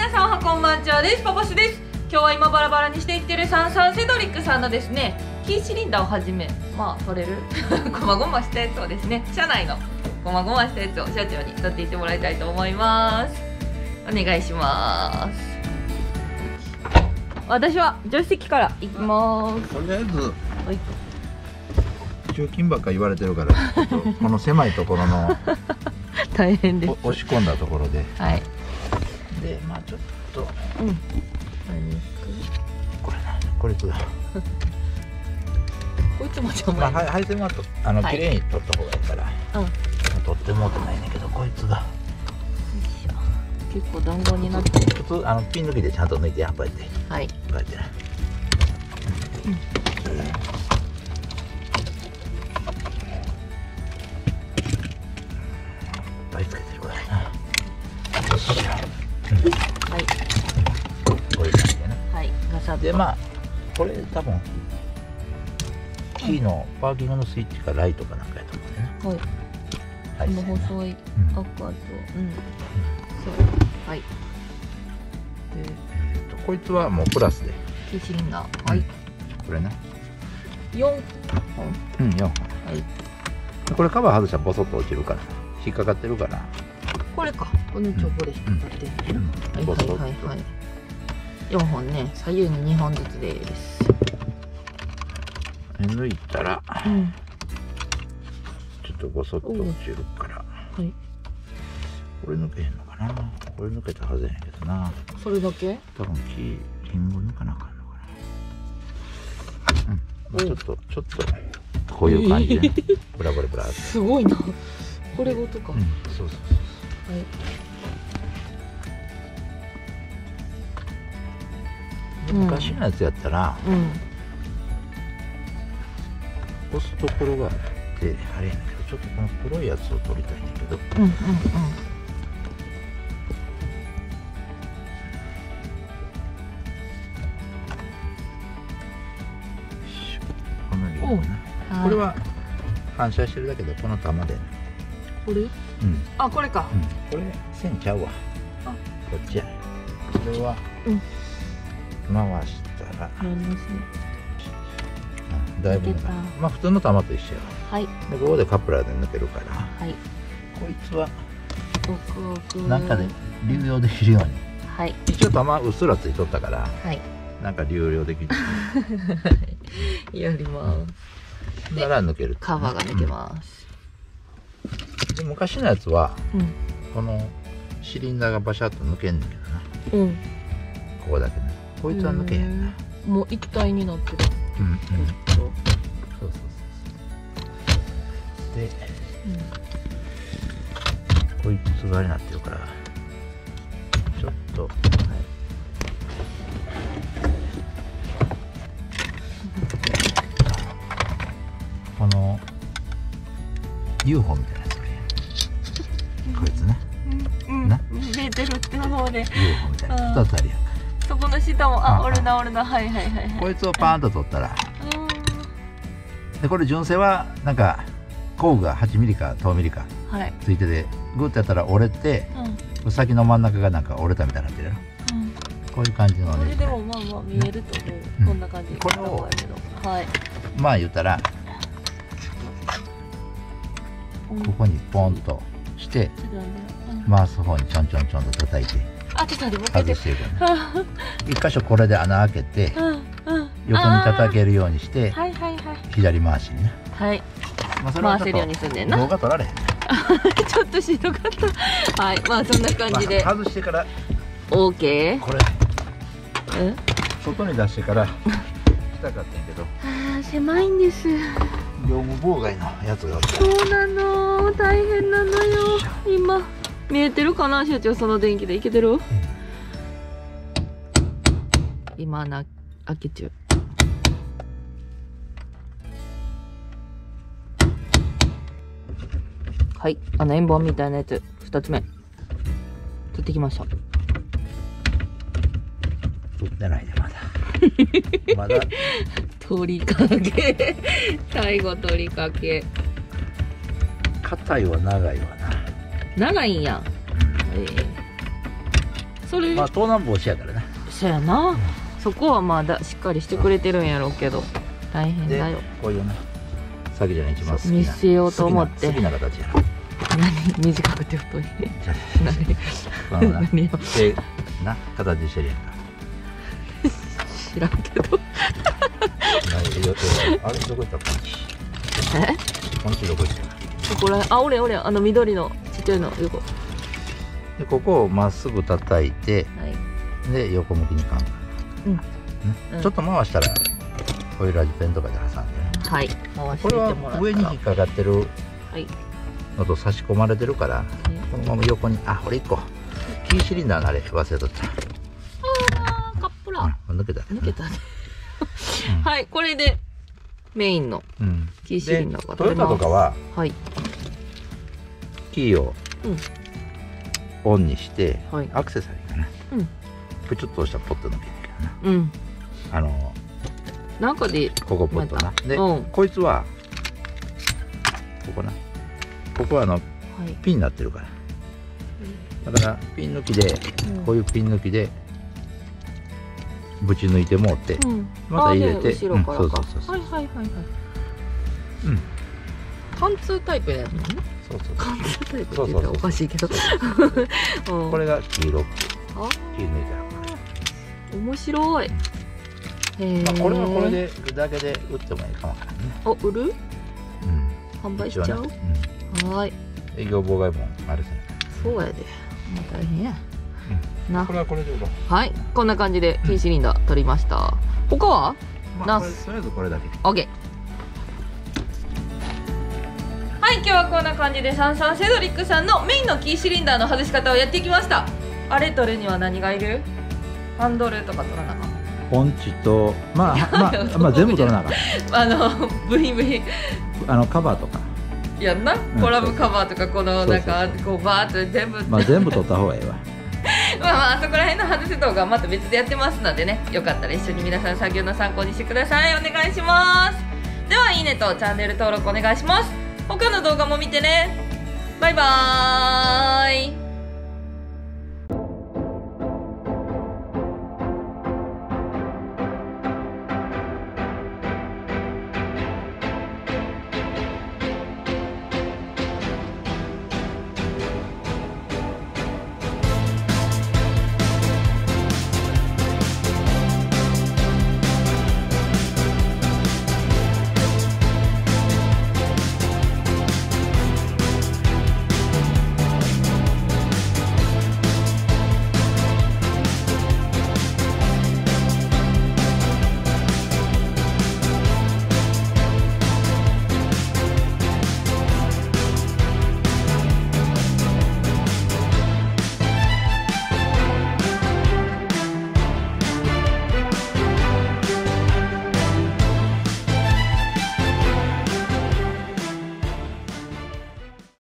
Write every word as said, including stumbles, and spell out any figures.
皆さんおはこんばんちはです。パパシです。今日は今バラバラにしていってるサンサンセドリックさんのですね、キーシリンダーをはじめ、まあ取れるこまごましたやつをですね、車内のこまごましたやつを社長に取っていってもらいたいと思います。お願いします。私は助手席から行きます。 とりあえず、 はい、 中金ばっか言われてるからちょっとこの狭いところの大変です。 押し込んだところで、 はい。 でまあちょっと、 うん。 これな、これつだ。 こいつも邪魔。 まあ配線はとあの、はい、綺麗に取った方がいいから、うん、取ってもうてないねんけど、こいつが。 結構団子になってる。 普通あのピン抜きでちゃんと抜いてやっぱりって。 はい。 こうやってな。うん。いっぱいつけてるからな。よし。 はい。 こういう感じでね。 はい。ガサッと。 でまあこれ多分キーのパーキングのスイッチかライトかなんかやと思うね。 はい。この細い赤と、うん。そう。はい。で、 えっとこいつはもうプラスで。 キーシリンダー。はい。 これね。 四本。 うん、四本。はい。これカバー外したらボソッと落ちるから。引っかかってるから。 これか。このチョコで引っかかってるの。はいはいはいはい。四本ね、左右に二本ずつです。 抜いたら、うん、ちょっとごそっと落ちるから。はい。これ抜けへんのかな。これ抜けたはずやねんけどな。 それだけ？ 多分キーリンゴ抜かなあかんのかな。うん。ちょっとちょっとこういう感じで、ね、ブラブラブラって。 すごいな。これごとか。 うん。そうそうそう。はい。昔のやつやったら、うん、押すところがあってあれやねんけど、ちょっとこの黒いやつを取りたいんだけど、うんうんうん、このリンゴな、これは反射してるだけど、この玉でこれ、うん、あ、これか、 うん、これ線ちゃうわ、あ、こっちや。これは、うん、回したら、だいぶまあ普通の玉と一緒や。はい。でここでカプラーで抜けるから。はい。こいつはなんかで流用できるように。はい。一応玉うっすらついとったから。はい。なんか流用できる。 やります。 なら抜ける。 カバーが抜けます。 で昔のやつはこのシリンダーがバシャッと抜けんねんけどな。うん。ここだけね。こいつは抜けへんな。 もう一体になってる。うんうん。そうそうそうそう。で、うん、こいつがあれになってるから、ちょっと、はい、この ユーフォー みたいなやつがね、こいつね。 うん。な見えてるっての方で。ユーフォーみたいな。二つあるやんか。 そこの下も、あ、俺だ俺だ、はいはいはい。 こいつをパーンと取ったら、でこれ純正はなんか工具がはちミリかとおミリかついてて、グッとやったら折れて、先の真ん中がなんか折れたみたいになってるやろ。こういう感じのね。 これでもまあまあ見えると思う。こんな感じ。 これをはい。 まあ言ったらここにポンとして回す方にちょんちょんちょんと叩いて。 あ、ちょっと待って、 外していくね。一箇所これで穴開けて、横に叩けるようにして、左回しにね。はい。回せるようにすんねんな。動画撮られへん。 ちょっとしんどかった。はい、まあそんな感じで。 外してから。 オーケー。 これ。え？外に出してから。したかったんやけど。 ああ、狭いんです。 業務妨害のやつが。 そうなの、大変なのよ。今。見えてるかな、社長、その電気でいけてる？うん、今な、開けちゃう。はい、あの円盤みたいなやつ、二つ目。取ってきました。 取ってないね、まだ。まだ。 取りかけ。最後取りかけ。 硬いは長いわな。 長いんや。えそれまあ盗難防止やからね。 そうやな、うん、そこはまあだしっかりしてくれてるんやろうけど大変だよ。 こういうねさきちゃん一番好きな見せようと思って好きな形やな。何短くて太い何何よえな形してるやんか。 知らんけどあれどこ行ったポンチ。 えポンチどこ行った。 ここらあ、おれおれ、あの緑のちっちゃいの横でここをまっすぐ叩いて、はい、で横向きにかん、うんねうん、ちょっと回したらこういうラジペンとかで挟んでね、 はい、回してもらったらこれは上に引っかかってるのと差し込まれてるから、はい、このまま横に、あ、これいっこキーシリンダーのあれ忘れとった。 あーカップラー、 うん、抜けた、ね、 抜けたねうん、はい、これでメインのキーシリンダーがトヨタとかは、 はい、 キーをオンにして、うん、アクセサリーかな、うん、プチュッと押したらポッと抜けるけどな、うん、あのなんかでここポッとなで、うん、こいつはここな、ここはあの、はい、ピンになってるから、だからピン抜きで、うん、こういうピン抜きでぶち抜いてもうて、うん、また入れて、 後ろからか、うん、そうそうそう、はいはいはいはい、うん、貫通タイプやもんね。 そうそう、 貫通タイプって言ったらおかしいけどこれが黄色く切り抜いたら面白い、 うん、まあこれはこれでだけで売ってもいいかもわからんね。 お、売る、うん、販売しちゃう、ね、うん、はい、 営業妨害もあるじゃない。 そうやで、もう大変や、 うん、な、これはこれで売ろう。 はい、こんな感じでキーシリンダー取りました、うん、他は、 まあ、とりあえずこれだけ OK。はい、今日はこんな感じでサンサンセドリックさんのメインのキーシリンダーの外し方をやっていきました。あれ取るには何がいる？ハンドルとか取らなあかん。 ポンチとまあまあまあ全部取らなあかん。 あのブヒブヒあのカバーとかやんな、コラムカバーとかこのなんかこうバーッと全部まあ全部取った方がいいわ。 まあまあそこら辺の外せ動画はまた別でやってますのでね、よかったら一緒に皆さん作業の参考にしてください。お願いします。ではいいねとチャンネル登録お願いします。他の動画も見てね。バイバーイ。